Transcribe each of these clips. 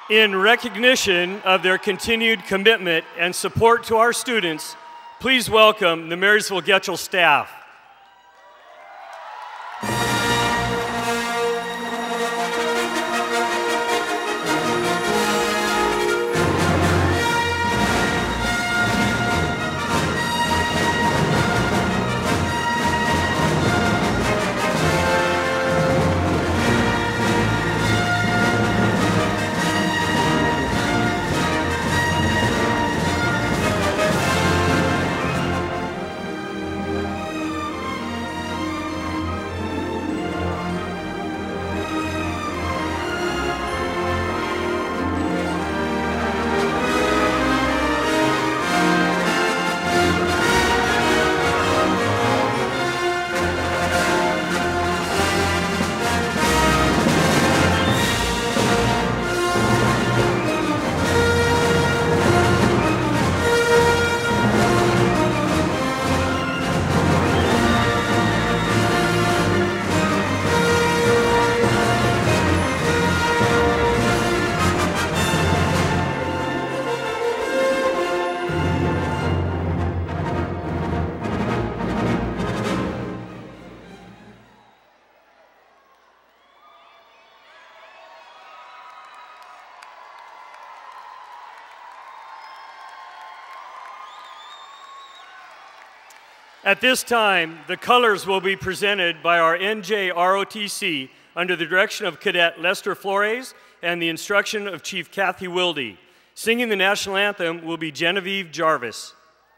In recognition of their continued commitment and support to our students, please welcome the Marysville Getchell staff. At this time, the colors will be presented by our NJROTC under the direction of Cadet Lester Flores and the instruction of Chief Kathy Wilde. Singing the national anthem will be Genevieve Jarvis.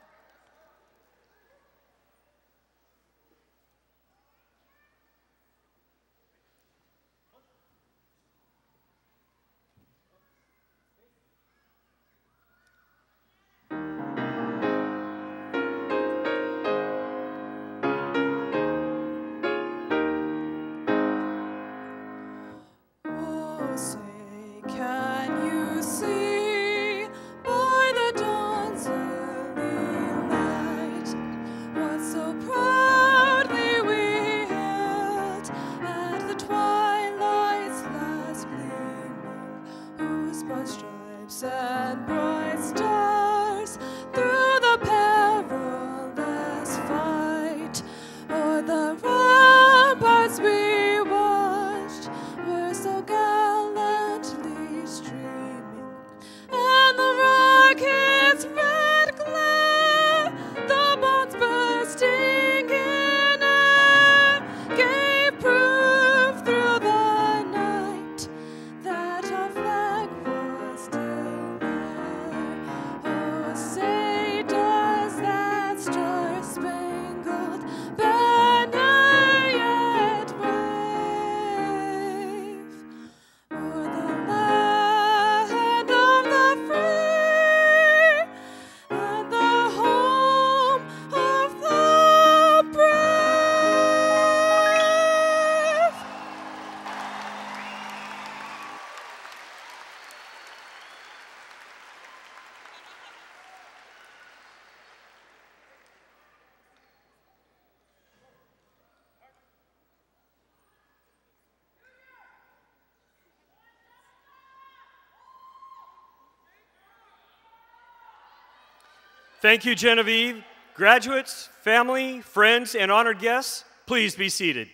Thank you, Genevieve. Graduates, family, friends, and honored guests, please be seated.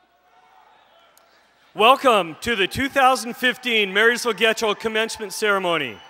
Welcome to the 2015 Marysville Getchell Commencement Ceremony.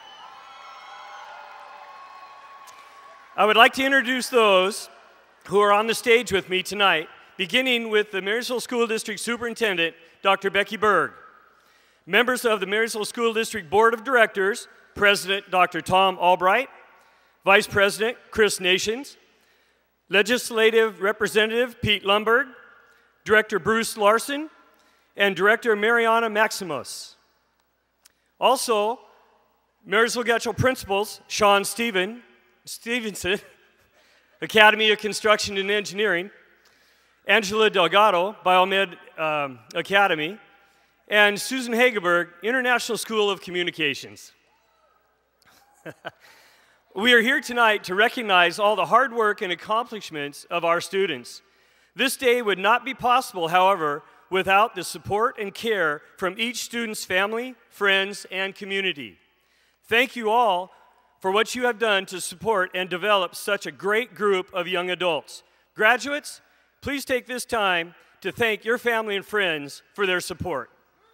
I would like to introduce those who are on the stage with me tonight, beginning with the Marysville School District Superintendent, Dr. Becky Berg. Members of the Marysville School District Board of Directors, President Dr. Tom Albright, Vice President Chris Nations, Legislative Representative Pete Lumberg, Director Bruce Larson, and Director Mariana Maximos. Also, Marysville Getchell Principals Sean Stevenson, Academy of Construction and Engineering, Angela Delgado, Biomed Academy, and Susan Hageberg, International School of Communications. We are here tonight to recognize all the hard work and accomplishments of our students. This day would not be possible, however, without the support and care from each student's family, friends, and community. Thank you all for what you have done to support and develop such a great group of young adults. Graduates, please take this time to thank your family and friends for their support.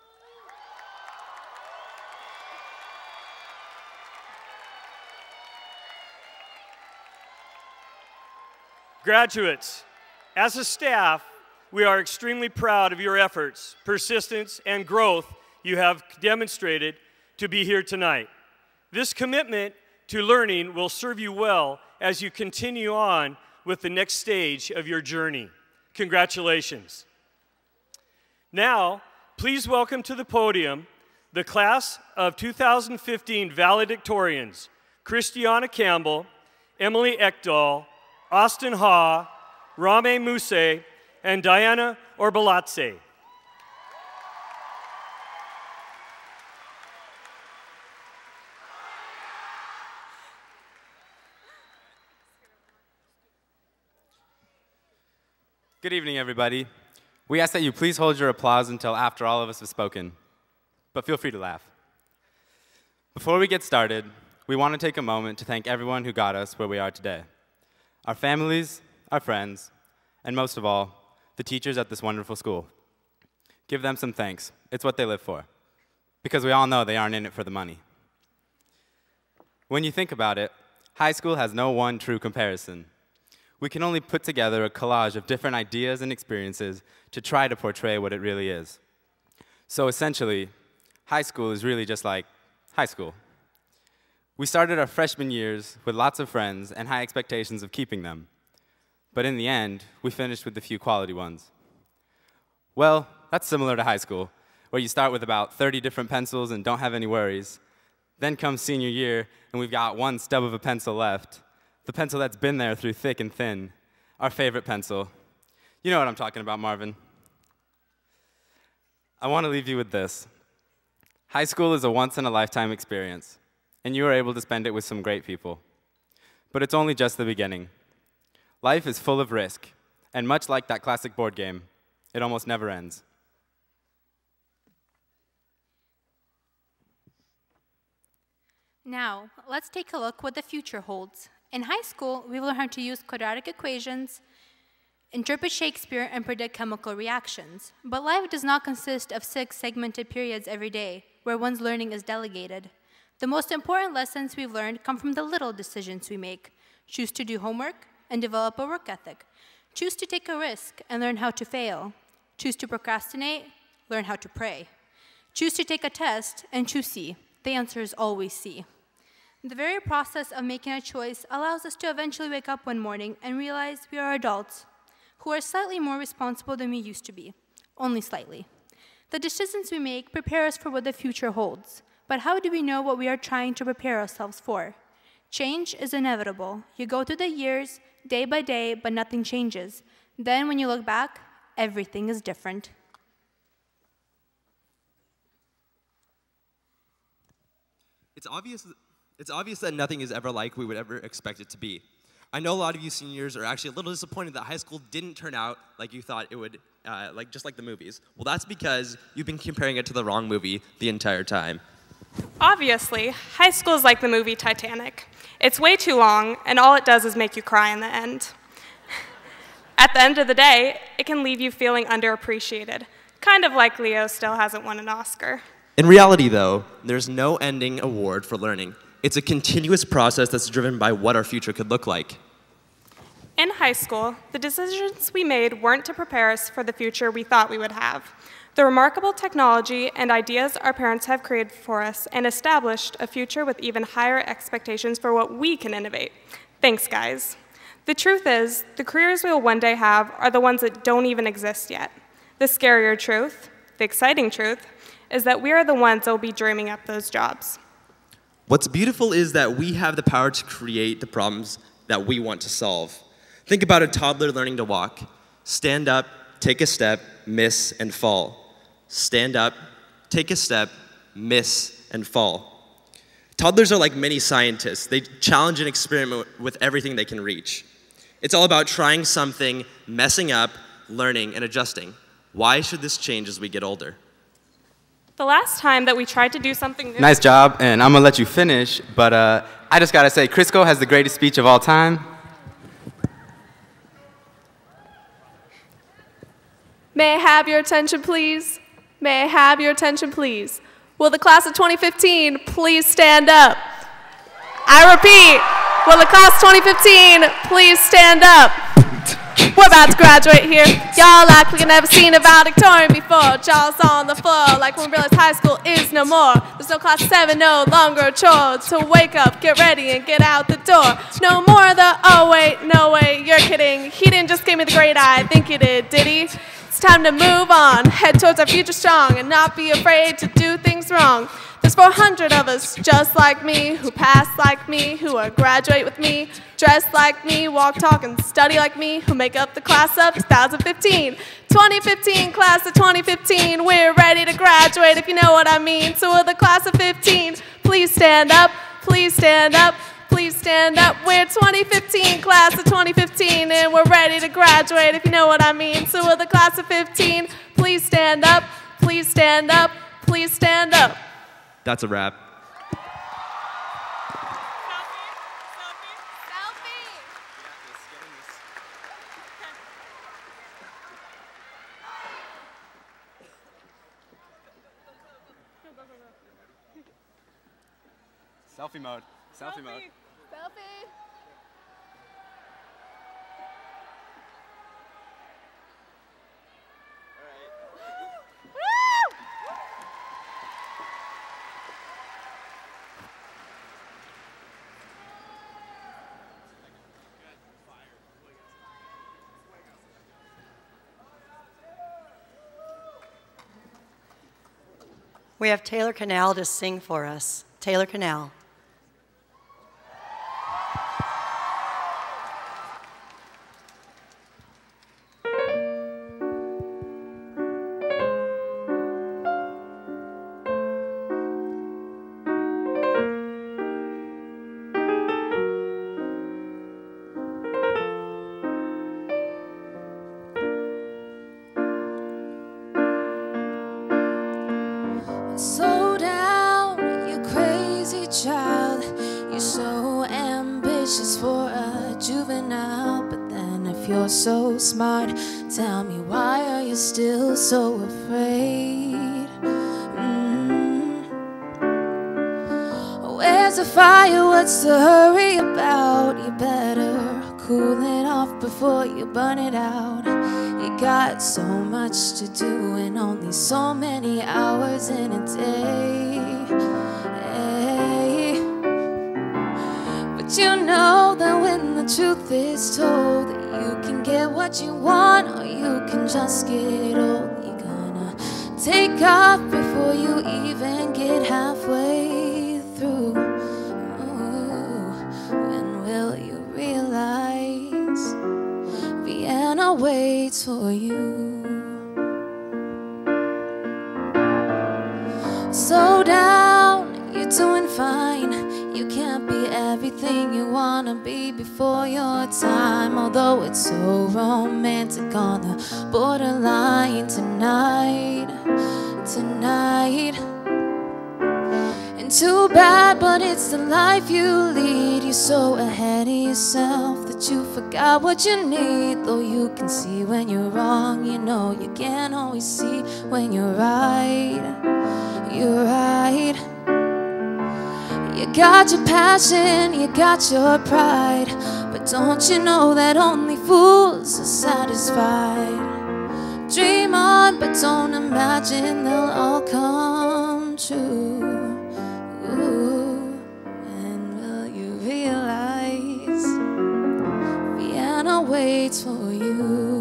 Graduates, as a staff, we are extremely proud of your efforts, persistence, and growth you have demonstrated to be here tonight. This commitment to learning will serve you well as you continue on with the next stage of your journey. Congratulations. Now, please welcome to the podium the class of 2015 valedictorians, Christiana Campbell, Emily Ekdahl, Austin Ha, Rame Muse, and Diana Orbalatse. Good evening, everybody. We ask that you please hold your applause until after all of us have spoken, but feel free to laugh. Before we get started, we want to take a moment to thank everyone who got us where we are today. Our families, our friends, and most of all, the teachers at this wonderful school. Give them some thanks. It's what they live for. Because we all know they aren't in it for the money. When you think about it, high school has no one true comparison. We can only put together a collage of different ideas and experiences to try to portray what it really is. So essentially, high school is really just like high school. We started our freshman years with lots of friends and high expectations of keeping them. But in the end, we finished with a few quality ones. Well, that's similar to high school, where you start with about 30 different pencils and don't have any worries. Then comes senior year, and we've got one stub of a pencil left. The pencil that's been there through thick and thin. Our favorite pencil. You know what I'm talking about, Marvin. I want to leave you with this. High school is a once-in-a-lifetime experience, and you are able to spend it with some great people. But it's only just the beginning. Life is full of risk, and much like that classic board game, it almost never ends. Now, let's take a look what the future holds. In high school, we will learn how to use quadratic equations, interpret Shakespeare, and predict chemical reactions. But life does not consist of 6 segmented periods every day, where one's learning is delegated. The most important lessons we've learned come from the little decisions we make. Choose to do homework and develop a work ethic. Choose to take a risk and learn how to fail. Choose to procrastinate, learn how to pray. Choose to take a test and choose C. The answer is always C. The very process of making a choice allows us to eventually wake up one morning and realize we are adults who are slightly more responsible than we used to be, only slightly. The decisions we make prepare us for what the future holds, but how do we know what we are trying to prepare ourselves for? Change is inevitable. You go through the years, day by day, but nothing changes. Then when you look back, everything is different. It's obvious that nothing is ever like we would ever expect it to be. I know a lot of you seniors are actually a little disappointed that high school didn't turn out like you thought it would, just like the movies. Well, that's because you've been comparing it to the wrong movie the entire time. Obviously, high school is like the movie Titanic. It's way too long, and all it does is make you cry in the end. At the end of the day, it can leave you feeling underappreciated, kind of like Leo still hasn't won an Oscar. In reality, though, there's no ending award for learning. It's a continuous process that's driven by what our future could look like. In high school, the decisions we made weren't to prepare us for the future we thought we would have. The remarkable technology and ideas our parents have created for us and established a future with even higher expectations for what we can innovate. Thanks, guys. The truth is, the careers we will one day have are the ones that don't even exist yet. The scarier truth, the exciting truth, is that we are the ones that will be dreaming up those jobs. What's beautiful is that we have the power to create the problems that we want to solve. Think about a toddler learning to walk. Stand up, take a step, miss, and fall. Stand up, take a step, miss, and fall. Toddlers are like mini scientists. They challenge and experiment with everything they can reach. It's all about trying something, messing up, learning, and adjusting. Why should this change as we get older? The last time that we tried to do something new. Nice job, and I'm gonna let you finish, but I just gotta say, Crisco has the greatest speech of all time. May I have your attention, please? May I have your attention, please? Will the class of 2015 please stand up? I repeat, will the class of 2015 please stand up? We're about to graduate here. Y'all act like you never seen a valedictorian before. Jaw's on the floor like when we realize high school is no more. There's no class 7, no longer a chore to wake up, get ready, and get out the door. No more of the, oh wait, no way, you're kidding. He didn't just give me the grade I think he did he? It's time to move on, head towards our future strong, and not be afraid to do things wrong. There's 400 of us just like me, who pass like me, who are graduate with me, dress like me, walk, talk, and study like me, who make up the class of 2015. 2015, class of 2015, we're ready to graduate if you know what I mean. So will the class of 15 please stand up, please stand up, please stand up. We're 2015, class of 2015, and we're ready to graduate if you know what I mean. So will the class of 15 please stand up, please stand up, please stand up. That's a wrap. Selfie mode. Selfie mode. Selfie. We have Taylor Canal to sing for us. Taylor Canal. Slow down, you crazy child. You're so ambitious for a juvenile. But then if you're so smart, tell me, why are you still so afraid? Where's the fire? What's the hurry about? You better cool it off before you burn it out. You got so much to do and only so many hours in a day. But you know that when the truth is told, that you can get what you want or you can just get old. You're gonna take off before you even get halfway through. Ooh, when will you realize Vienna waits for you? Slow down, you're doing fine. You can't be everything you wanna be before your time. Although it's so romantic on the borderline tonight, tonight. And too bad, but it's the life you lead. You're so ahead of yourself that you forgot what you need. Though you can see when you're wrong, you know you can't always see when you're right. You're right. You got your passion, you got your pride, but don't you know that only fools are satisfied? Dream on, but don't imagine they'll all come true. Ooh, and will you realize Vienna waits for you?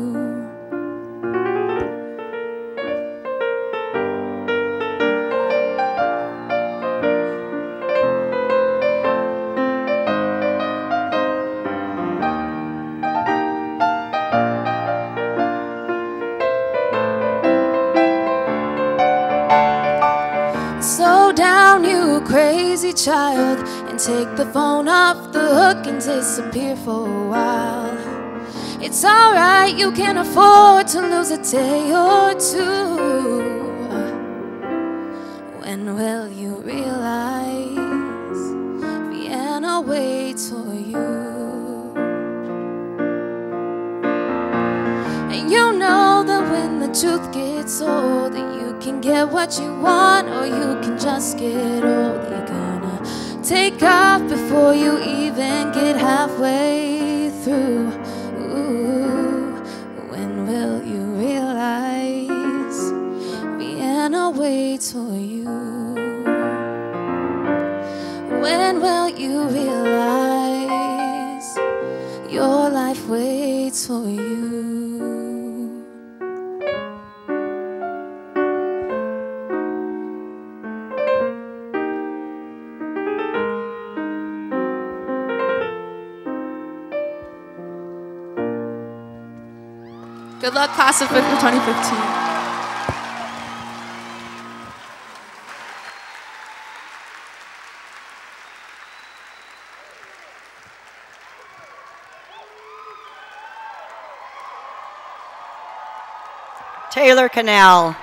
Slow down, you crazy child, and take the phone off the hook and disappear for a while. It's alright, you can afford to lose a day or or two. When will you realize Vienna waits for you? And you know that when the truth gets old, that you can get what you want or you can just get old. You're gonna take off before you even get halfway through. Ooh, when will you realize Vienna waits for you? When will you realize your life waits for you? Good luck, class of 5th for 2015. Taylor Canal.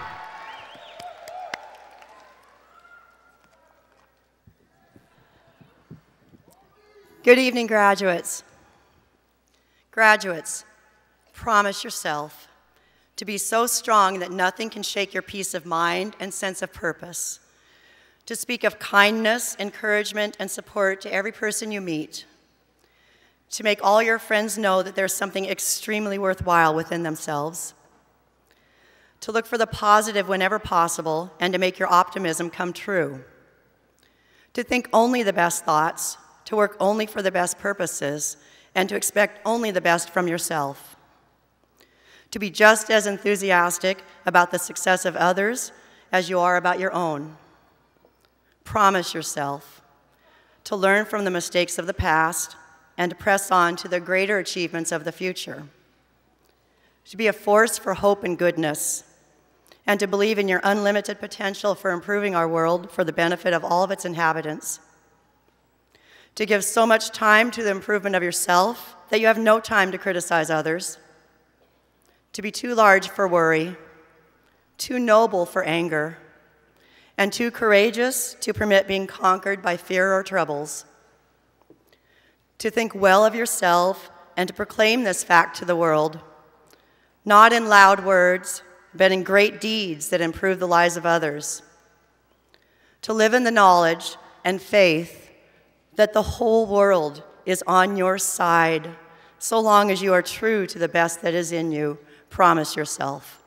Good evening, graduates. Graduates, promise yourself to be so strong that nothing can shake your peace of mind and sense of purpose, to speak of kindness, encouragement, and support to every person you meet, to make all your friends know that there's something extremely worthwhile within themselves, to look for the positive whenever possible, and to make your optimism come true, to think only the best thoughts, to work only for the best purposes, and to expect only the best from yourself, to be just as enthusiastic about the success of others as you are about your own. Promise yourself to learn from the mistakes of the past and to press on to the greater achievements of the future, to be a force for hope and goodness, and to believe in your unlimited potential for improving our world for the benefit of all of its inhabitants, to give so much time to the improvement of yourself that you have no time to criticize others, to be too large for worry, too noble for anger, and too courageous to permit being conquered by fear or troubles, to think well of yourself and to proclaim this fact to the world, not in loud words, but in great deeds that improve the lives of others, to live in the knowledge and faith that the whole world is on your side, so long as you are true to the best that is in you. Promise yourself.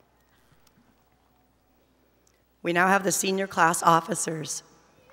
We now have the senior class officers.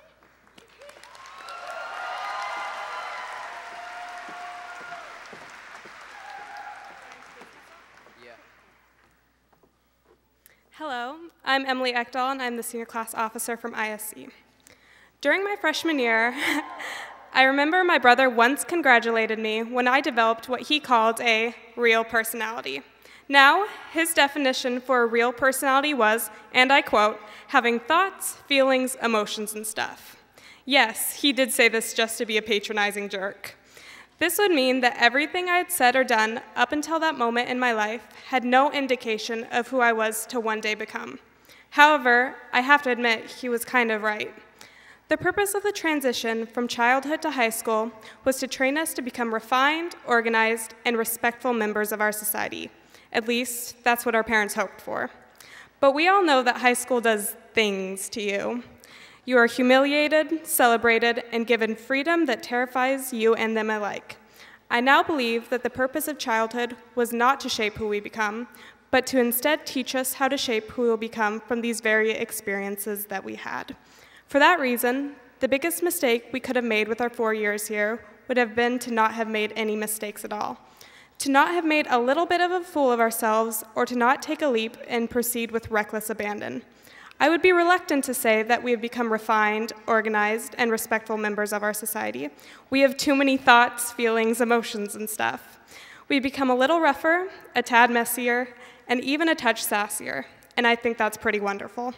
Hello, I'm Emily Ekdahl, and I'm the senior class officer from ISC. During my freshman year, I remember my brother once congratulated me when I developed what he called a real personality. Now, his definition for a real personality was, and I quote, having thoughts, feelings, emotions, and stuff. Yes, he did say this just to be a patronizing jerk. This would mean that everything I had said or done up until that moment in my life had no indication of who I was to one day become. However, I have to admit, he was kind of right. The purpose of the transition from childhood to high school was to train us to become refined, organized, and respectful members of our society. At least, that's what our parents hoped for. But we all know that high school does things to you. You are humiliated, celebrated, and given freedom that terrifies you and them alike. I now believe that the purpose of childhood was not to shape who we become, but to instead teach us how to shape who we will become from these very experiences that we had. For that reason, the biggest mistake we could have made with our 4 years here would have been to not have made any mistakes at all. To not have made a little bit of a fool of ourselves, or to not take a leap and proceed with reckless abandon. I would be reluctant to say that we have become refined, organized, and respectful members of our society. We have too many thoughts, feelings, emotions, and stuff. We've become a little rougher, a tad messier, and even a touch sassier, and I think that's pretty wonderful.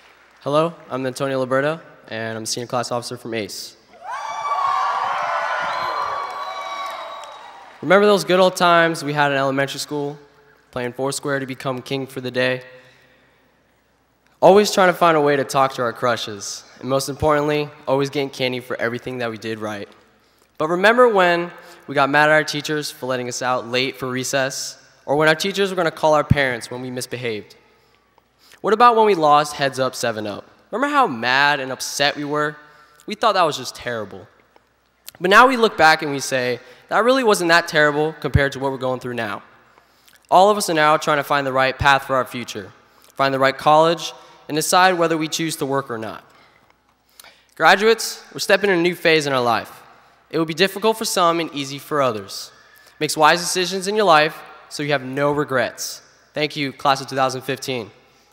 Hello, I'm Antonio Liberto, and I'm a senior class officer from ACE. Remember those good old times we had in elementary school, playing Foursquare to become king for the day? Always trying to find a way to talk to our crushes, and most importantly, always getting candy for everything that we did right. But remember when we got mad at our teachers for letting us out late for recess, or when our teachers were going to call our parents when we misbehaved? What about when we lost heads up, 7-up? Remember how mad and upset we were? We thought that was just terrible. But now we look back and we say, that really wasn't that terrible compared to what we're going through now. All of us are now trying to find the right path for our future, find the right college, and decide whether we choose to work or not. Graduates, we're stepping in a new phase in our life. It will be difficult for some and easy for others. Make wise decisions in your life so you have no regrets. Thank you, class of 2015.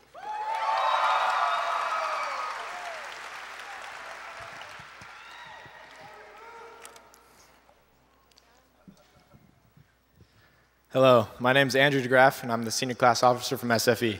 Hello, my name is Andrew DeGraff, and I'm the senior class officer from SFE.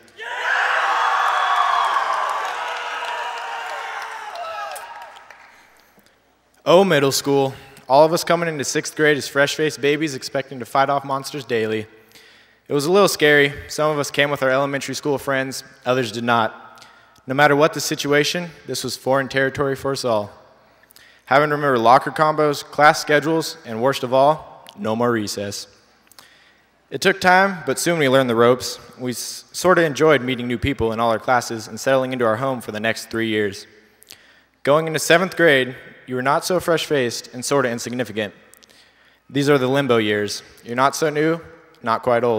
Oh, middle school. All of us coming into 6th grade as fresh-faced babies expecting to fight off monsters daily. It was a little scary. Some of us came with our elementary school friends, others did not. No matter what the situation, this was foreign territory for us all. Having to remember locker combos, class schedules, and worst of all, no more recess. It took time, but soon we learned the ropes. We sort of enjoyed meeting new people in all our classes and settling into our home for the next 3 years. Going into 7th grade, you were not so fresh-faced and sort of insignificant. These are the limbo years. You're not so new, not quite old.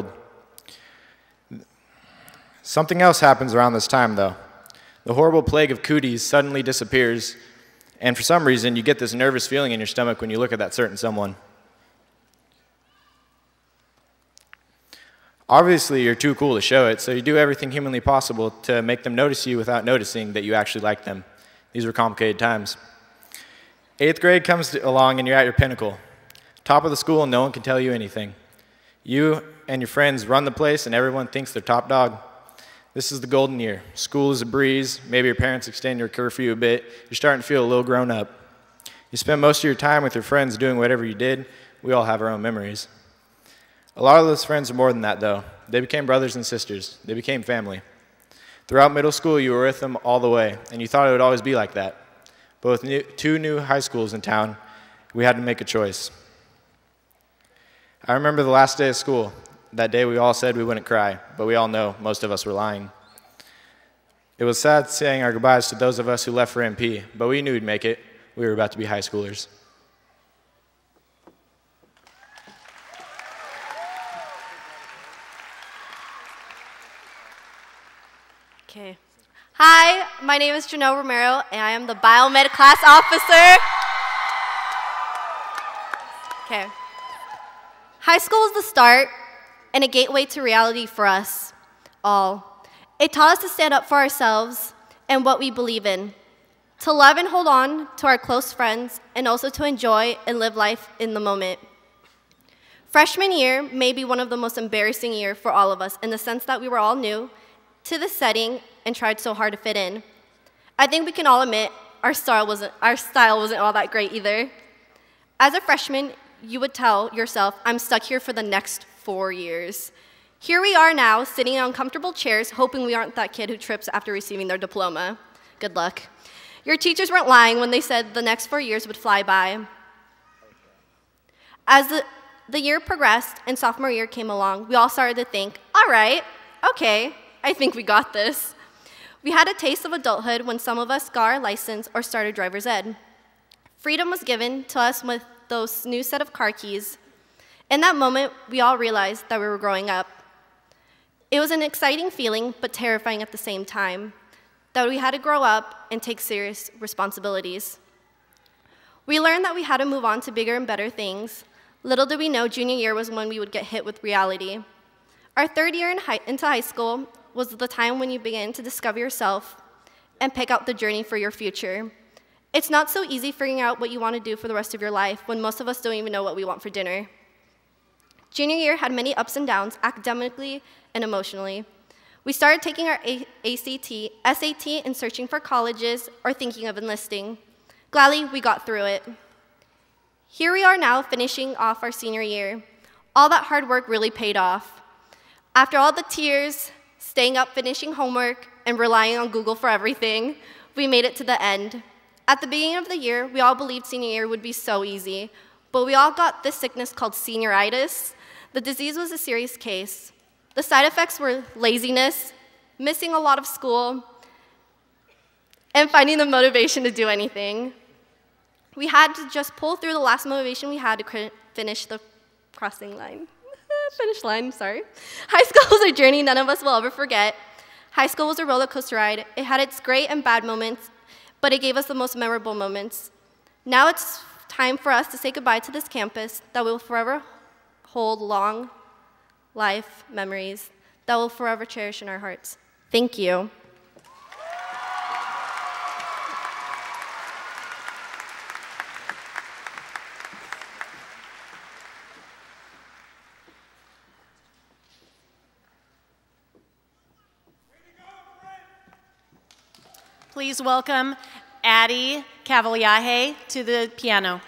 Something else happens around this time, though. The horrible plague of cooties suddenly disappears, and for some reason, you get this nervous feeling in your stomach when you look at that certain someone. Obviously, you're too cool to show it, so you do everything humanly possible to make them notice you without noticing that you actually like them. These were complicated times. 8th grade comes along and you're at your pinnacle. Top of the school and no one can tell you anything. You and your friends run the place and everyone thinks they're top dog. This is the golden year. School is a breeze. Maybe your parents extend your curfew a bit. You're starting to feel a little grown up. You spend most of your time with your friends doing whatever you did. We all have our own memories. A lot of those friends are more than that, though. They became brothers and sisters. They became family. Throughout middle school, you were with them all the way, and you thought it would always be like that. But with two new high schools in town, we had to make a choice. I remember the last day of school. That day we all said we wouldn't cry, but we all know most of us were lying. It was sad saying our goodbyes to those of us who left for MP, but we knew we'd make it. We were about to be high schoolers. Okay. Hi, my name is Janelle Romero, and I am the Biomed class officer. Okay. High school is the start and a gateway to reality for us all. It taught us to stand up for ourselves and what we believe in, to love and hold on to our close friends, and also to enjoy and live life in the moment. Freshman year may be one of the most embarrassing years for all of us in the sense that we were all new to the setting and tried so hard to fit in. I think we can all admit our style wasn't all that great either. As a freshman, you would tell yourself, I'm stuck here for the next 4 years. Here we are now, sitting in uncomfortable chairs, hoping we aren't that kid who trips after receiving their diploma. Good luck. Your teachers weren't lying when they said the next 4 years would fly by. As the year progressed and sophomore year came along, we all started to think, all right, okay, I think we got this. We had a taste of adulthood when some of us got our license or started driver's ed. Freedom was given to us with those new set of car keys. In that moment, we all realized that we were growing up. It was an exciting feeling, but terrifying at the same time, that we had to grow up and take serious responsibilities. We learned that we had to move on to bigger and better things. Little did we know junior year was when we would get hit with reality. Our third year into high school was the time when you begin to discover yourself and pick out the journey for your future. It's not so easy figuring out what you want to do for the rest of your life when most of us don't even know what we want for dinner. Junior year had many ups and downs, academically and emotionally. We started taking our ACT, SAT, and searching for colleges or thinking of enlisting. Gladly, we got through it. Here we are now, finishing off our senior year. All that hard work really paid off. After all the tears, staying up finishing homework, and relying on Google for everything, we made it to the end. At the beginning of the year, we all believed senior year would be so easy, but we all got this sickness called senioritis. The disease was a serious case. The side effects were laziness, missing a lot of school, and finding the motivation to do anything. We had to just pull through the last motivation we had to finish the crossing line. Finish line, sorry. High school was a journey none of us will ever forget. High school was a roller coaster ride. It had its great and bad moments, but it gave us the most memorable moments. Now it's time for us to say goodbye to this campus that will forever hold long life memories that we'll forever cherish in our hearts. Thank you. Please welcome Addie Cavaliaje to the piano.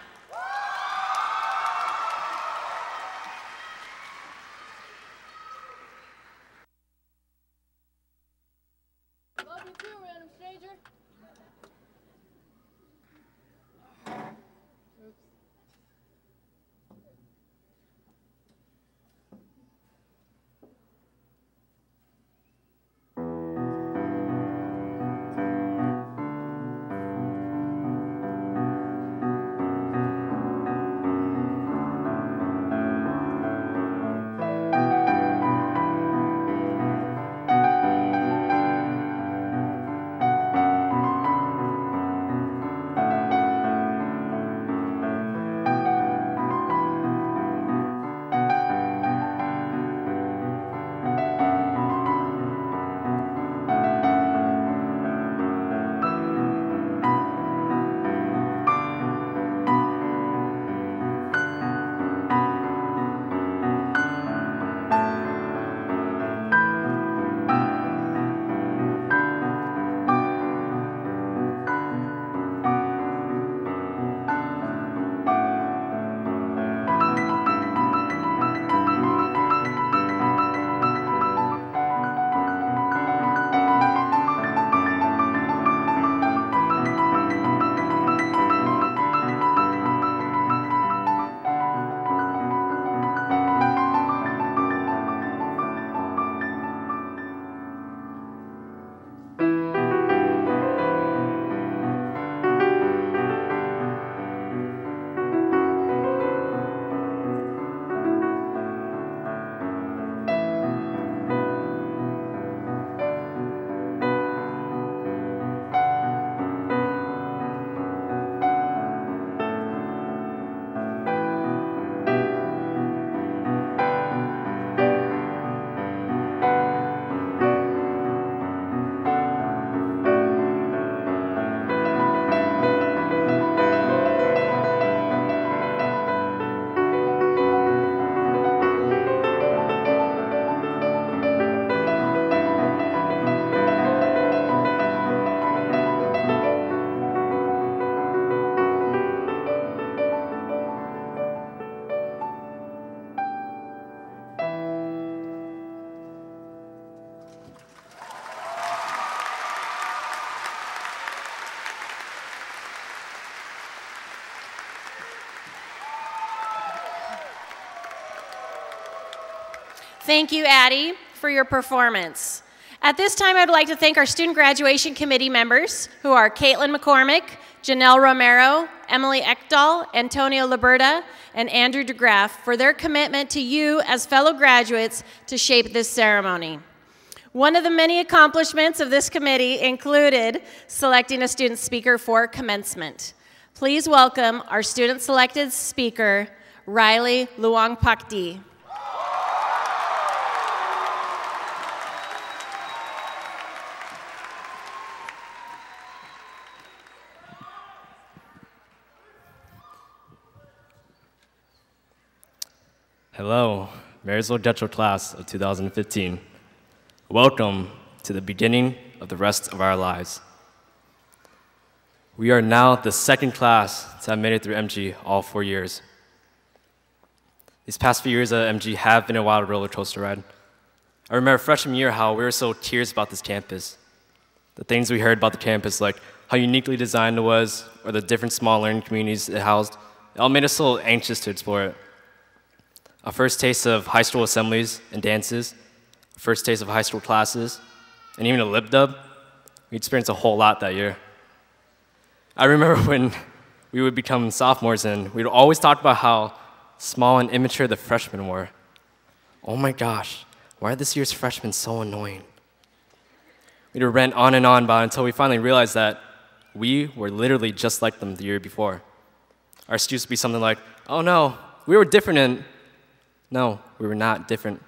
Thank you, Addie, for your performance. At this time, I'd like to thank our Student Graduation Committee members, who are Caitlin McCormick, Janelle Romero, Emily Ekdahl, Antonio Liberta, and Andrew DeGraff for their commitment to you as fellow graduates to shape this ceremony. One of the many accomplishments of this committee included selecting a student speaker for commencement. Please welcome our student-selected speaker, Riley Luangpakdi. Hello, Marysville Getchell class of 2015. Welcome to the beginning of the rest of our lives. We are now the second class to have made it through MG all 4 years. These past few years at MG have been a wild roller coaster ride. I remember freshman year how we were so tears about this campus. The things we heard about the campus, like how uniquely designed it was, or the different small learning communities it housed, it all made us so anxious to explore it. Our first taste of high school assemblies and dances, first taste of high school classes, and even a lip dub, we experienced a whole lot that year. I remember when we would become sophomores and we'd always talk about how small and immature the freshmen were. Oh my gosh, why are this year's freshmen so annoying? We'd rant on and on about it until we finally realized that we were literally just like them the year before. Our excuse would be something like, oh no, we were different and no, we were not different.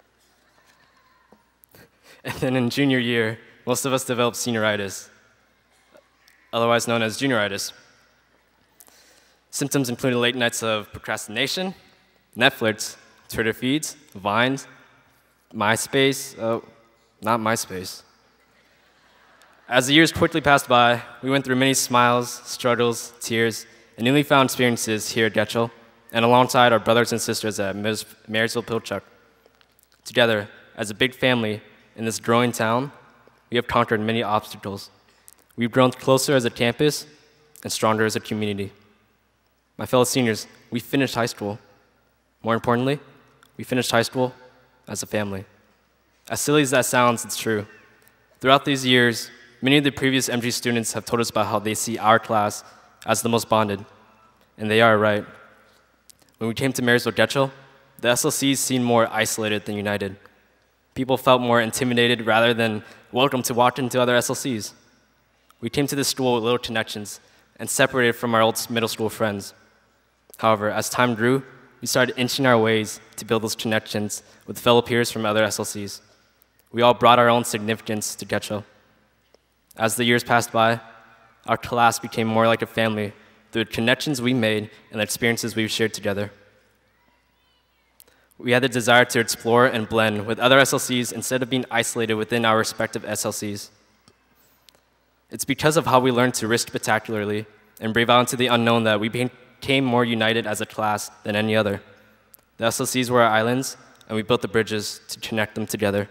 And then in junior year, most of us developed senioritis, otherwise known as junioritis. Symptoms included late nights of procrastination, Netflix, Twitter feeds, Vines, MySpace, not MySpace. As the years quickly passed by, we went through many smiles, struggles, tears, and newly found experiences here at Getchell, and alongside our brothers and sisters at Marysville Pilchuck. Together, as a big family in this growing town, we have conquered many obstacles. We've grown closer as a campus and stronger as a community. My fellow seniors, we finished high school. More importantly, we finished high school as a family. As silly as that sounds, it's true. Throughout these years, many of the previous MG students have told us about how they see our class as the most bonded, and they are right. When we came to Marysville Getchell, the SLCs seemed more isolated than united. People felt more intimidated rather than welcome to walk into other SLCs. We came to this school with little connections and separated from our old middle school friends. However, as time grew, we started inching our ways to build those connections with fellow peers from other SLCs. We all brought our own significance to Getchell. As the years passed by, our class became more like a family through the connections we made and the experiences we've shared together. We had the desire to explore and blend with other SLCs instead of being isolated within our respective SLCs. It's because of how we learned to risk spectacularly and brave out into the unknown that we became more united as a class than any other. The SLCs were our islands, and we built the bridges to connect them together.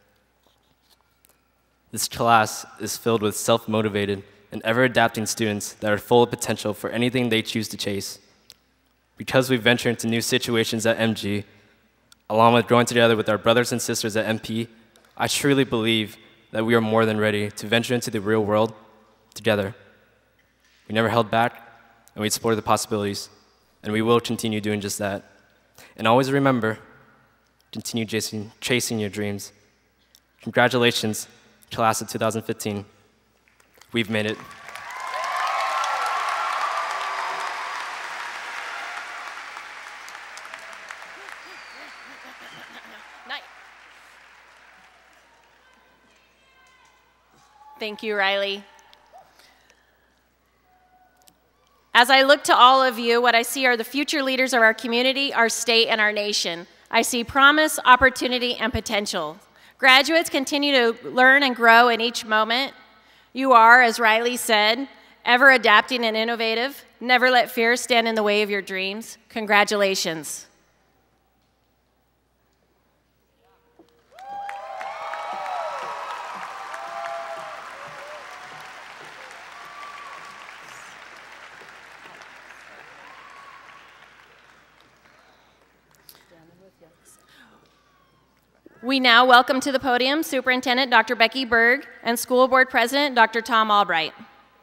This class is filled with self-motivated and ever-adapting students that are full of potential for anything they choose to chase. Because we venture into new situations at MG, along with growing together with our brothers and sisters at MP, I truly believe that we are more than ready to venture into the real world together. We never held back, and we explored the possibilities, and we will continue doing just that. And always remember, continue chasing your dreams. Congratulations, class of 2015. We've made it. Thank you, Riley. As I look to all of you, what I see are the future leaders of our community, our state, and our nation. I see promise, opportunity, and potential. Graduates continue to learn and grow in each moment. You are, as Riley said, ever adapting and innovative. Never let fear stand in the way of your dreams. Congratulations. We now welcome to the podium Superintendent Dr. Becky Berg and School Board President Dr. Tom Albright.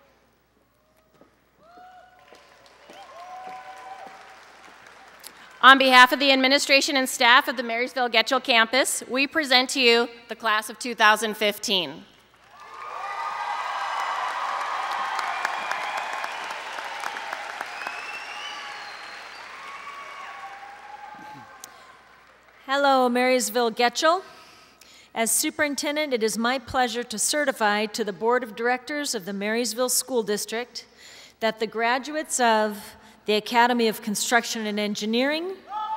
On behalf of the administration and staff of the Marysville Getchell campus, we present to you the class of 2015. Hello, Marysville Getchell. As superintendent, it is my pleasure to certify to the Board of Directors of the Marysville School District that the graduates of the Academy of Construction and Engineering,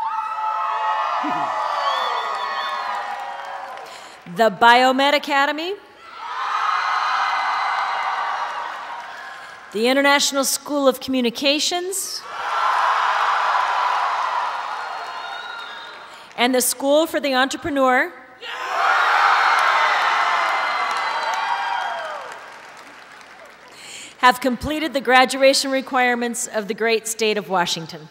the Biomed Academy, the International School of Communications, and the School for the Entrepreneur, have completed the graduation requirements of the great state of Washington.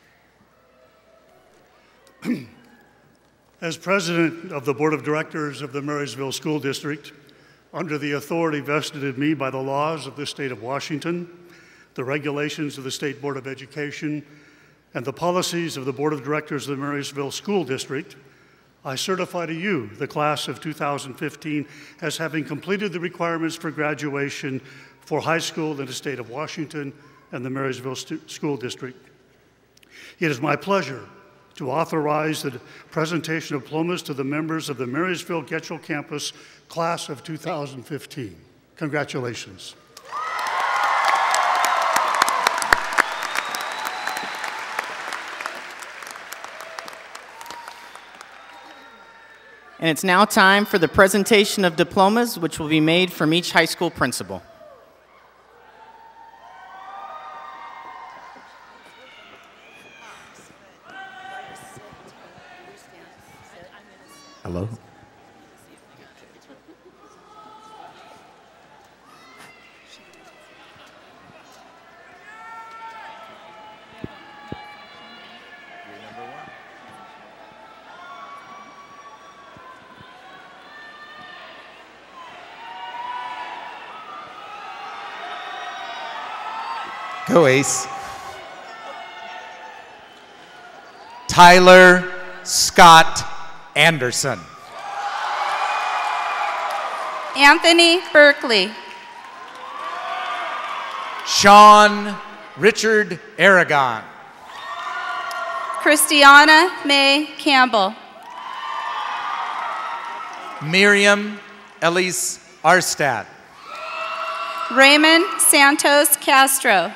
As president of the Board of Directors of the Marysville School District, under the authority vested in me by the laws of the state of Washington, the regulations of the State Board of Education, and the policies of the Board of Directors of the Marysville School District, I certify to you, the class of 2015, as having completed the requirements for graduation for high school in the state of Washington and the Marysville School District. It is my pleasure to authorize the presentation of diplomas to the members of the Marysville Getchell campus class of 2015. Congratulations. And it's now time for the presentation of diplomas, which will be made from each high school principal. Hello? Go Ace. Tyler Scott Anderson. Anthony Berkeley. Sean Richard Aragon. Christiana May Campbell. Miriam Elise Arstad. Raymond Santos Castro.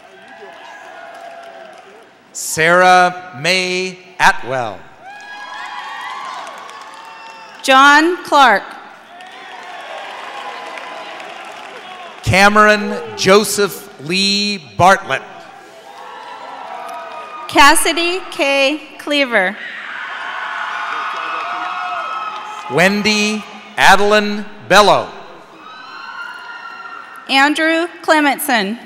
Sarah May Atwell. John Clark. Cameron Joseph Lee Bartlett. Cassidy K. Cleaver. Wendy Adeline Bello. Andrew Clementson.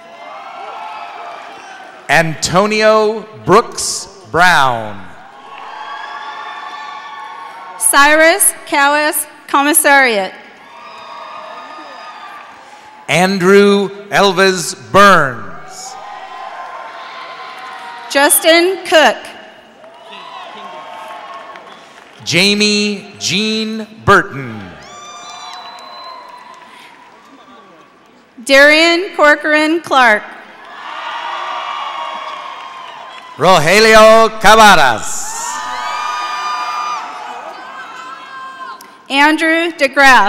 Antonio Brooks Brown. Cyrus Cowis Commissariat. Andrew Elvis Burns. Justin Cook. Jamie Jean Burton. Darian Corcoran Clark. Rogelio Cavadas. Andrew DeGraff.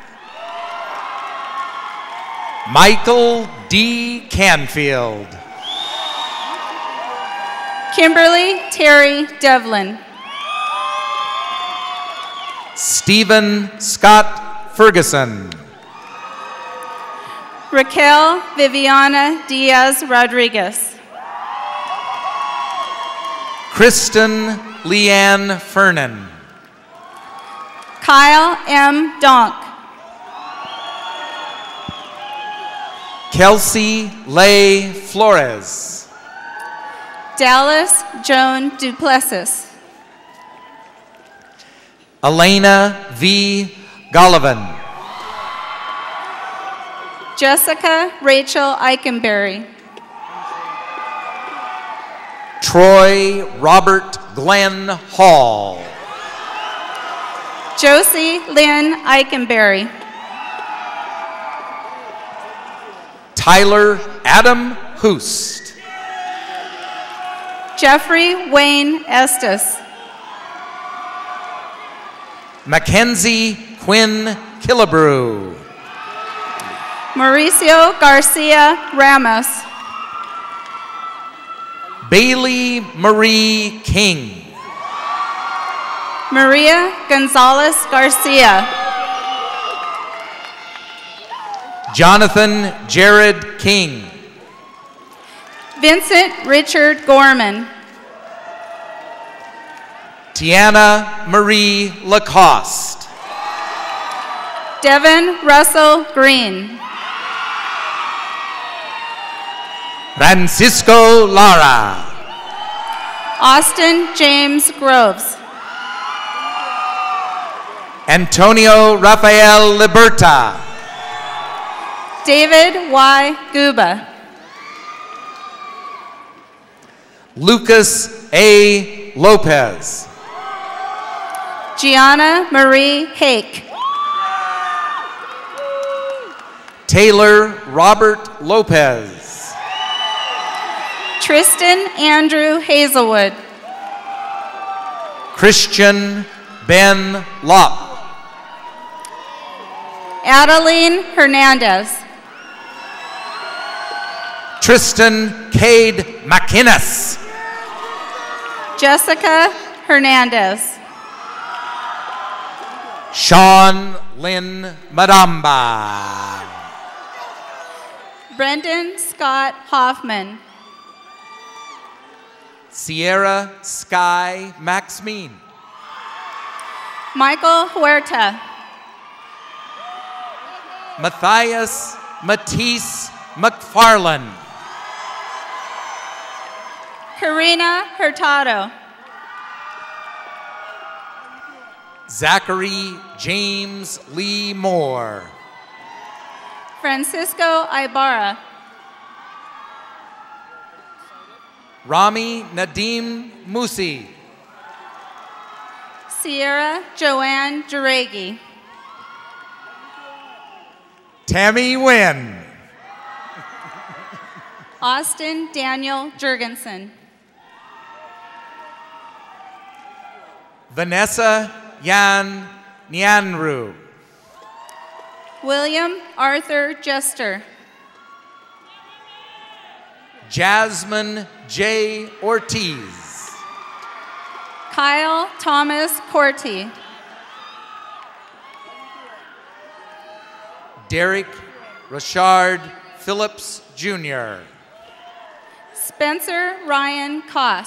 Michael D. Canfield. Kimberly Terry Devlin. Stephen Scott Ferguson. Raquel Viviana Diaz Rodriguez. Kristen Leanne Fernan. Kyle M. Donk. Kelsey Leigh Flores. Dallas Joan Duplessis. Elena V. Gollivan. Jessica Rachel Eikenberry. Troy Robert Glenn Hall. Josie Lynn Eikenberry. Tyler Adam Hoost. Jeffrey Wayne Estes. Mackenzie Quinn Killebrew. Mauricio Garcia Ramos. Bailey Marie King. Maria Gonzalez Garcia. Jonathan Jared King. Vincent Richard Gorman. Tiana Marie Lacoste. Devin Russell Green. Francisco Lara. Austin James Groves. Antonio Rafael Liberta. David Y. Guba. Lucas A. Lopez. Gianna Marie Hake. Taylor Robert Lopez. Tristan Andrew Hazelwood. Christian Ben Lopp. Adeline Hernandez. Tristan Cade McInnes. Jessica Hernandez. Sean Lynn Madamba. Brendan Scott Hoffman. Sierra Sky Maxmine. Michael Huerta. Matthias Matisse McFarland. Karina Hurtado. Zachary James Lee Moore. Francisco Ibarra. Rami Nadim Musi. Sierra Joanne Jaregi. Tammy Wynn. Austin Daniel Jurgensen. Vanessa Yan Nyanru. William Arthur Jester. Jasmine J. Ortiz. Kyle Thomas Corti. Derek Rashard Phillips Jr. Spencer Ryan Koss.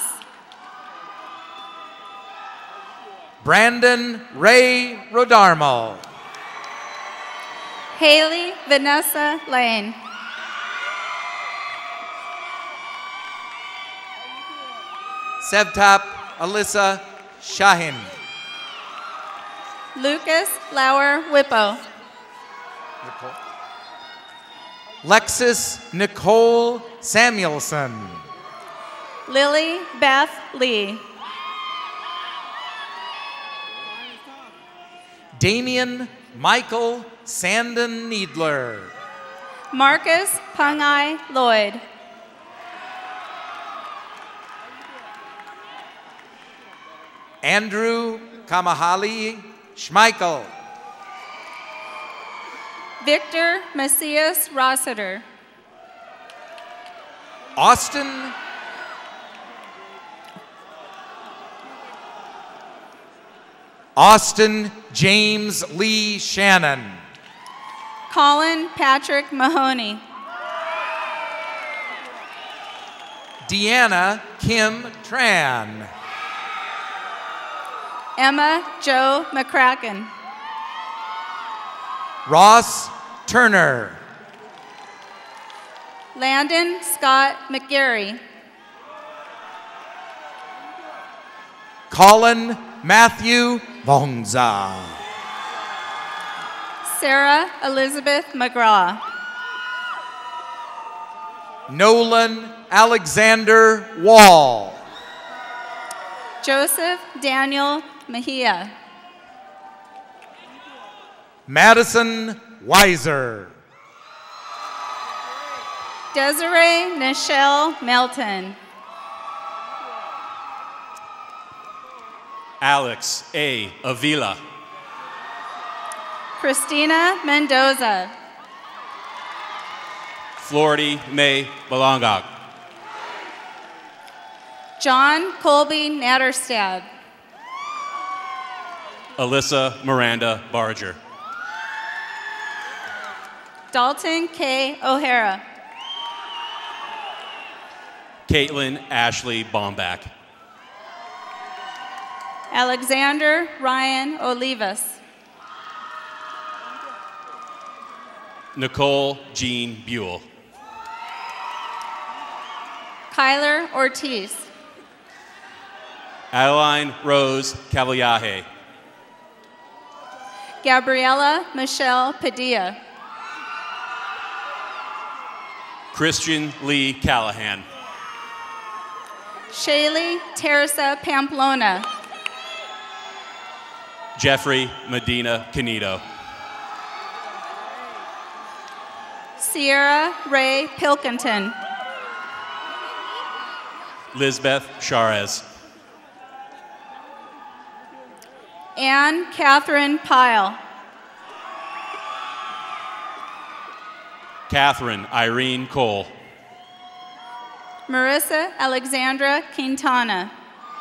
Brandon Ray Rodarmo. Haley Vanessa Lane. Sevtap Alyssa Shahin. Lucas Lauer Whippo. Lexus Nicole Samuelson. Lily Beth Lee. Damian Michael Sandon Needler. Marcus Pungai Lloyd. Andrew Kamahali Schmeichel. Victor Macias Rossiter. Austin James Lee Shannon. Colin Patrick Mahoney. Deanna Kim Tran. Emma Jo McCracken. Ross Turner. Landon Scott McGarry. Colin Matthew Vonza. Sarah Elizabeth McGraw. Nolan Alexander Wall. Joseph Daniel Mejia. Madison Weiser. Desiree Nichelle Melton. Alex A. Avila. Christina Mendoza. Flority May Balongog. John Colby Natterstad. Alyssa Miranda Barger. Dalton K. O'Hara. Caitlin Ashley Bomback. Alexander Ryan Olivas. Nicole Jean Buell. Kyler Ortiz. Adeline Rose Cavallaje. Gabriela Michelle Padilla. Christian Lee Callahan. Shaylee Teresa Pamplona. Jeffrey Medina Canito. Sierra Ray Pilkington. Lisbeth Charez. Anne Catherine Pyle. Catherine Irene Cole. Marissa Alexandra Quintana.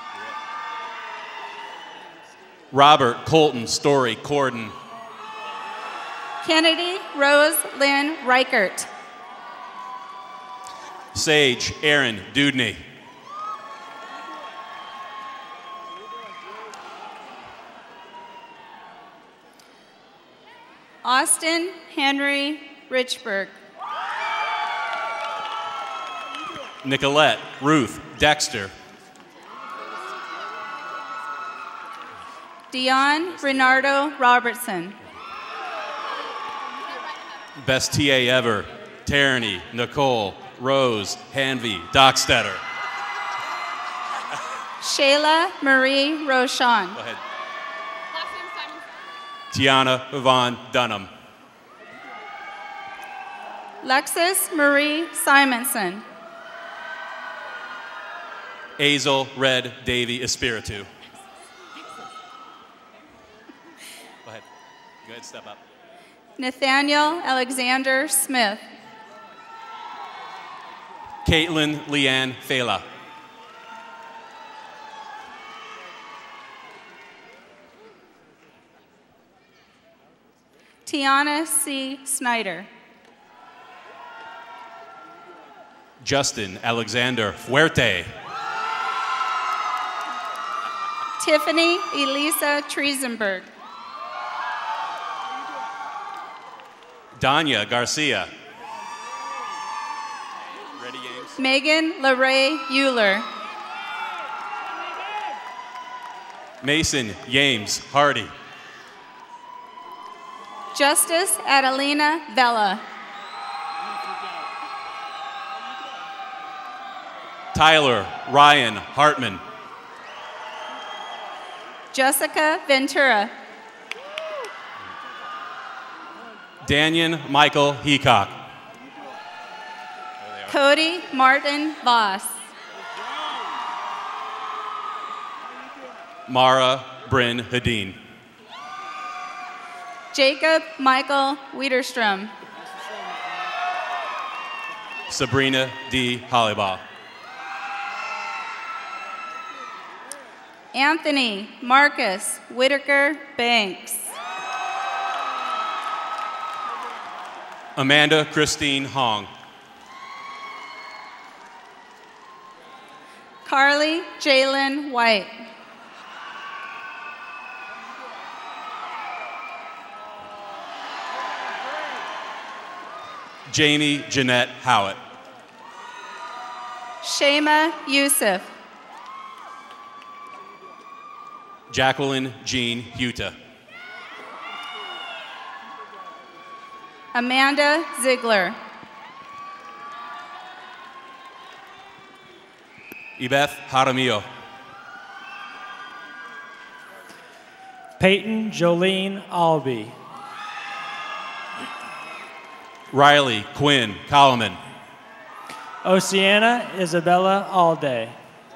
Robert Colton Story Corden. Kennedy Rose Lynn Reichert. Sage Aaron Dudney. Austin Henry Richburg. Nicolette Ruth Dexter. Dion Renardo Robertson. Best TA ever. Tyranny, Nicole, Rose, Hanvey, Dockstetter. Shayla Marie Rochon. Go ahead. Tiana Yvonne Dunham. Lexus Marie Simonson. Azel Red Davy Espiritu. Go ahead. Go ahead, step up. Nathaniel Alexander Smith. Caitlin Leanne Fela. Tiana C. Snyder. Justin Alexander Fuerte. Tiffany Elisa Triesenberg. Danya Garcia. Ready, James? Megan LaRae Euler. Mason James Hardy. Justice Adelina Vela. Tyler Ryan Hartman. Jessica Ventura. Daniel Michael Heacock. Cody Martin Voss. Mara Bryn Hadeen. Jacob Michael Wiederstrom. Sabrina D. Hollybaugh. Anthony Marcus Whitaker Banks. Amanda Christine Hong. Carly Jalen White. Jamie Jeanette Howitt. Shema Yusuf. Jacqueline Jean Huta. Amanda Ziegler. Ibeth Jaramillo. Peyton Jolene Albee. Riley Quinn Colliman. Oceana Isabella Alday.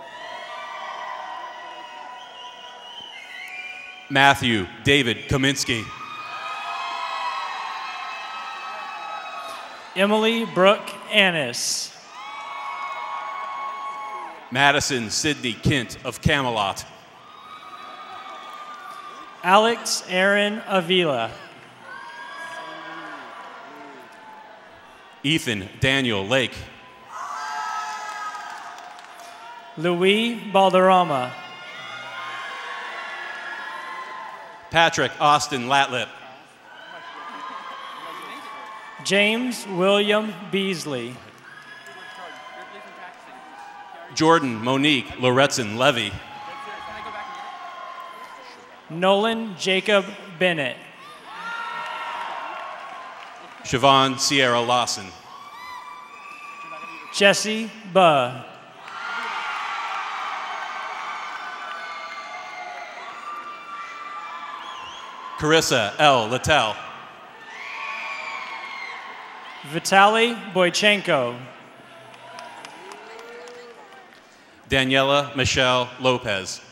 Matthew David Kaminsky. Emily Brooke Annis. Madison Sidney Kent of Camelot. Alex Aaron Avila. Ethan Daniel Lake. Louis Balderrama. Patrick Austin Latlip. James William Beasley. Jordan Monique Loretzen Levy. Nolan Jacob Bennett. Siobhan Sierra Lawson. Jesse Buh. Carissa L. Littell. Vitaly Boychenko. Daniela Michelle Lopez.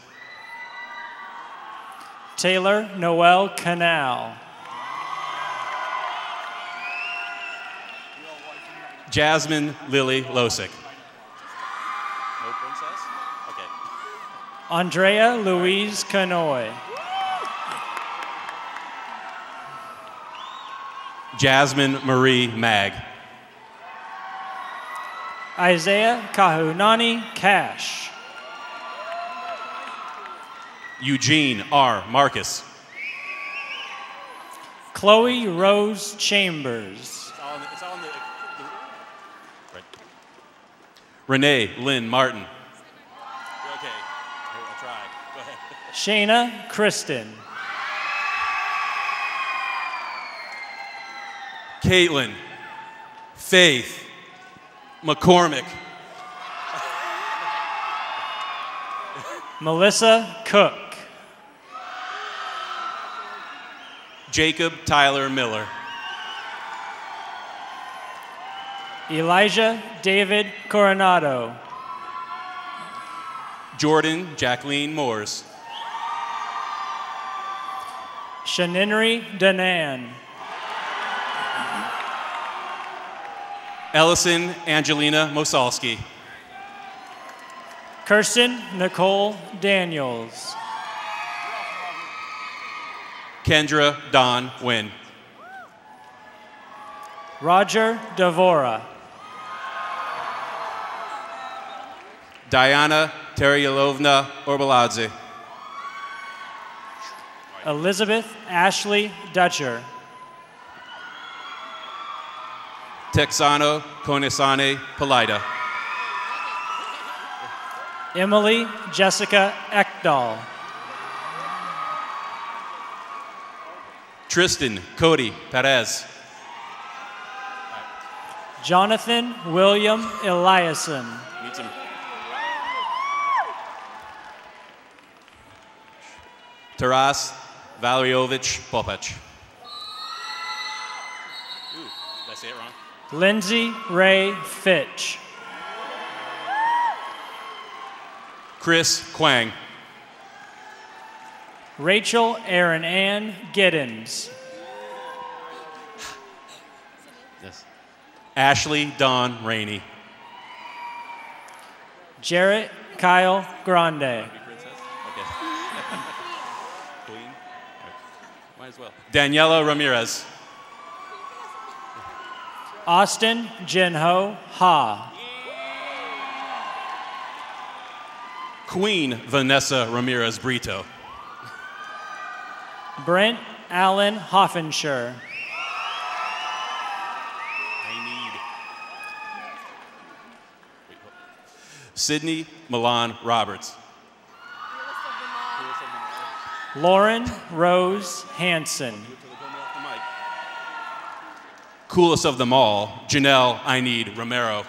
Taylor Noel Canal. Jasmine Lily Losick. No princess? Okay. Andrea Louise Canoy. Jasmine Marie Mag. Isaiah Kahunani Cash. Eugene R. Marcus. Chloe Rose Chambers. It's all in the right. Renee Lynn Martin. Okay, I'll try. Go ahead. Shayna Kristen. Caitlin Faith McCormick. Melissa Cook. Jacob Tyler Miller. Elijah David Coronado. Jordan Jacqueline Moores. Shaninri Danan. Ellison Angelina Mosalski. Kirsten Nicole Daniels. Kendra Don Wynn. Roger Devora. Diana Teryalovna Orbaladze. Elizabeth Ashley Dutcher. Texano Konesane Palida. Emily Jessica Ekdahl. Tristan Cody Perez. Jonathan William Eliason. Need some. Taras Valeriovich Popach. Ooh, did I say it wrong? Lindsay Ray Fitch. Chris Quang. Rachel Erin Ann Giddens. Yes. Ashley Dawn Rainey. Jarrett Kyle Grande. Okay. Queen. Might as well. Daniela Ramirez. Austin Jinho Ha. Queen Vanessa Ramirez Brito. Brent Allen Hoffenscher. Sydney Milan Roberts. Lauren Rose Hanson. Coolest of them all, Janelle I Need Romero.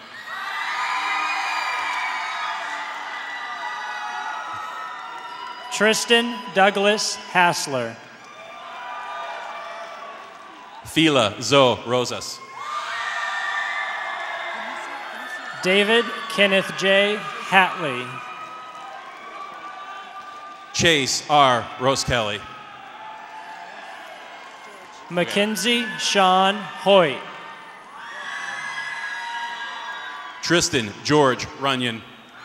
Tristan Douglas Hassler. Fila Zoe Rosas. David Kenneth J. Hatley. Chase R. Rose Kelly. Mackenzie Sean Hoyt. Tristan George Runyon.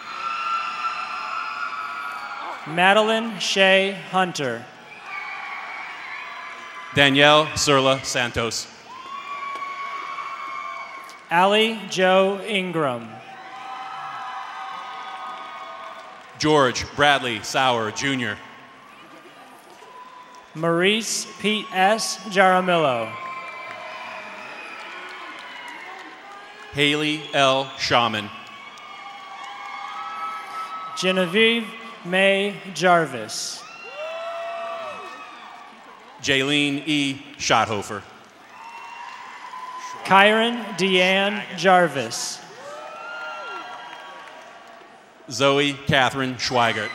Madeline Shea Hunter. Danielle Surla Santos. Allie Joe Ingram. George Bradley Sauer Jr. Maurice Pete S. Jaramillo. Haley L. Shaman. Genevieve May Jarvis. Jaylene E. Schothofer. Kyron Deanne Jarvis. Zoe Catherine Schweigert.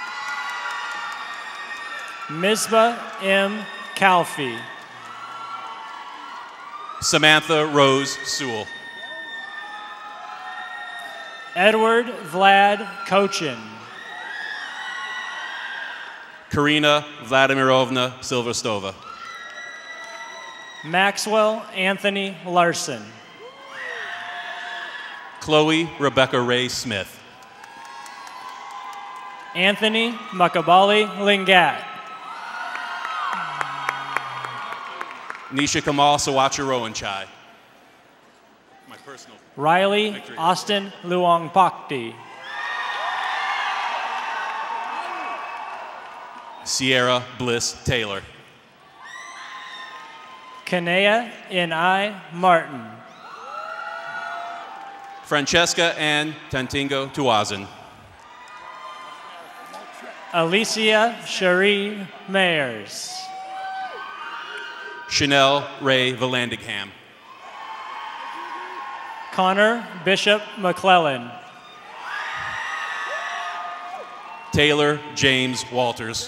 Misbah M. Calfee. Samantha Rose Sewell. Edward Vlad Kochin. Karina Vladimirovna Silverstova. Maxwell Anthony Larson. Chloe Rebecca Ray Smith. Anthony Makabali Lingat. Nisha Kamal Sawacha Rowanchai. My personal. Riley victory. Austin Luong Pakti. Sierra Bliss Taylor. Kanea N.I. Martin. Francesca Ann Tantingo Tuazin. Alicia Cherie Mayers. Chanel Ray Valandigham. Connor Bishop McClellan. Taylor James Walters.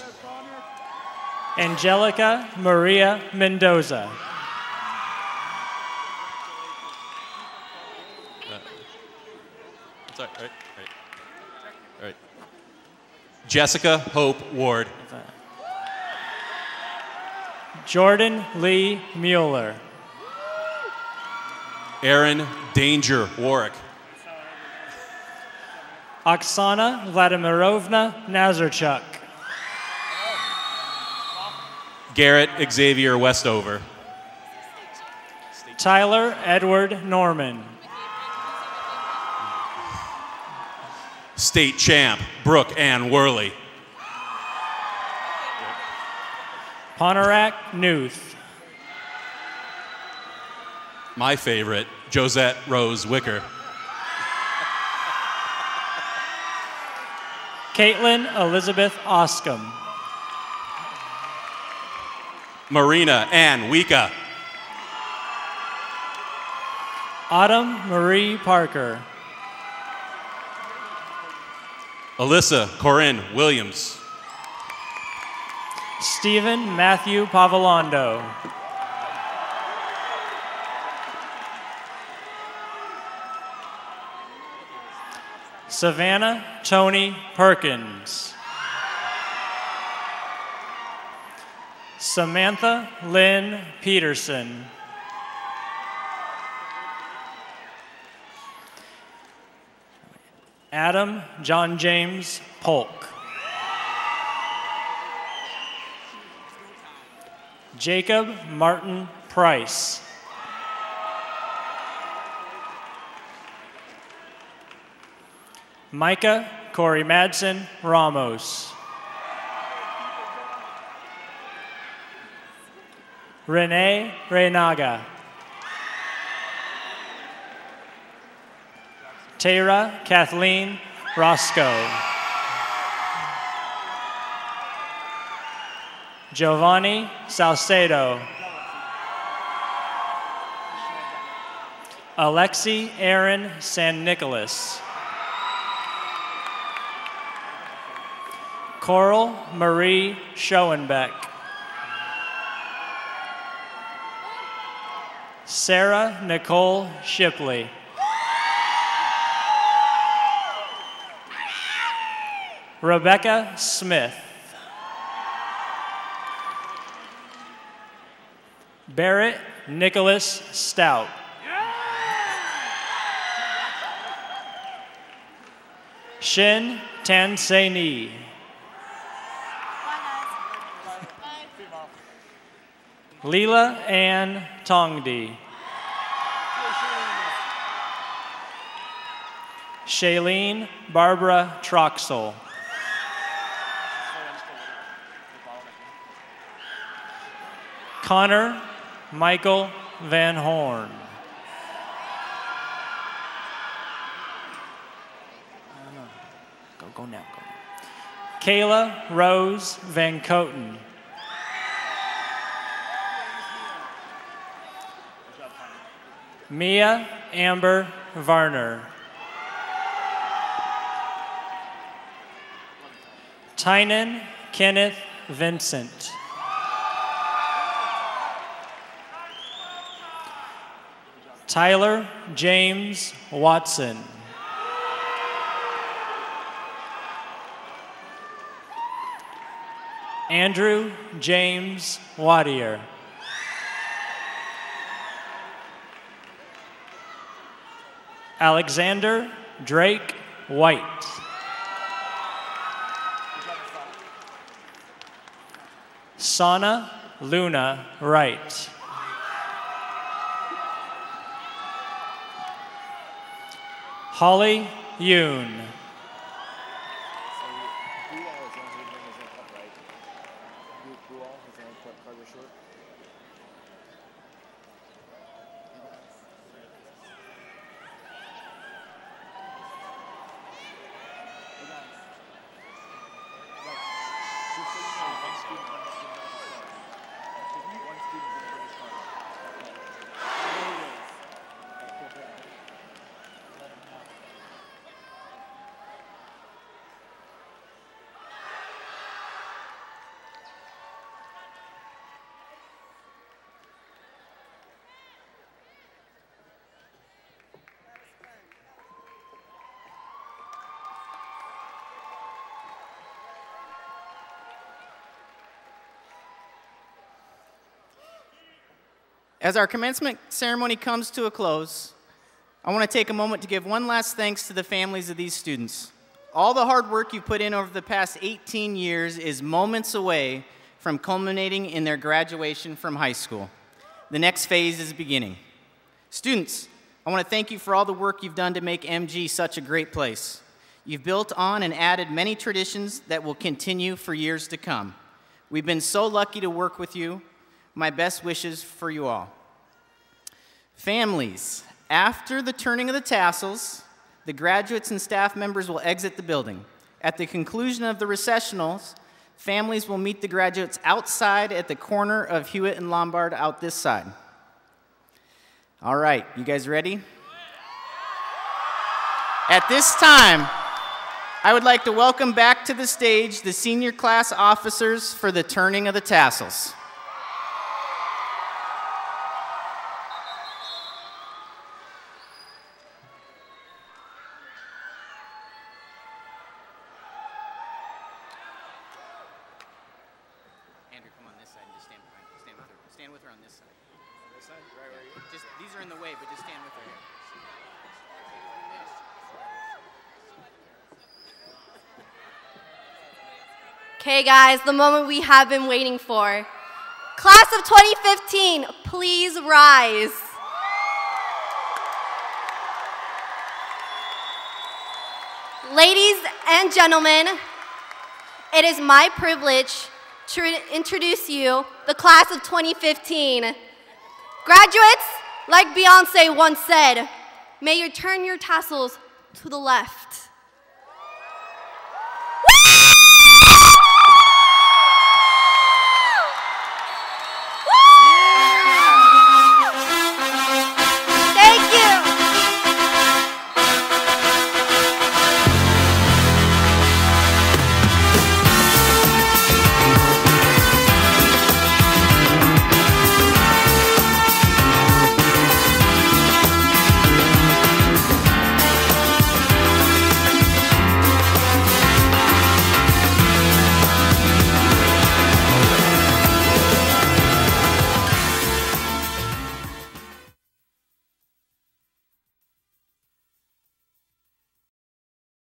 Angelica Maria Mendoza. Sorry, right. All right. Jessica Hope Ward. Jordan Lee Mueller. Aaron Danger Warwick. Oksana Vladimirovna Nazarchuk. Garrett Xavier Westover. Tyler Edward Norman. State champ Brooke Ann Worley. Ponorak Newth. My favorite, Josette Rose Wicker. Caitlin Elizabeth Oscom. Marina Ann Wika. Autumn Marie Parker. Alyssa Corinne Williams. Stephen Matthew Pavolondo. Savannah Tony Perkins. Samantha Lynn Peterson. Adam John James Polk. Jacob Martin Price. Micah Corey Madsen Ramos. Renee Reynaga. Tara Kathleen Roscoe. Giovanni Salcedo. Alexi Aaron San Nicolas. Coral Marie Schoenbeck. Sarah Nicole Shipley. Rebecca Smith. Barrett Nicholas Stout. Shin Tanseni. Leela Ann Tongdi. Shailene Barbara Troxel. Connor Michael Van Horn. Go now. Kayla Rose Van Coten. Mia Amber Varner. Tynan Kenneth Vincent. Tyler James Watson. Andrew James Wadier. Alexander Drake White. Sana Luna Wright. Holly Yoon. As our commencement ceremony comes to a close, I want to take a moment to give one last thanks to the families of these students. All the hard work you put in over the past 18 years is moments away from culminating in their graduation from high school. The next phase is beginning. Students, I want to thank you for all the work you've done to make MG such a great place. You've built on and added many traditions that will continue for years to come. We've been so lucky to work with you. My best wishes for you all. Families, after the turning of the tassels, the graduates and staff members will exit the building. At the conclusion of the recessionals, families will meet the graduates outside at the corner of Hewitt and Lombard out this side. All right, you guys ready? At this time, I would like to welcome back to the stage the senior class officers for the turning of the tassels. Stand with her on this side. This side? Right where you? Just, these are in the way, but just stand with her here. Okay, guys, the moment we have been waiting for. Class of 2015, please rise. Ladies and gentlemen, it is my privilege to introduce you the class of 2015. Graduates, like Beyonce once said, may you turn your tassels to the left.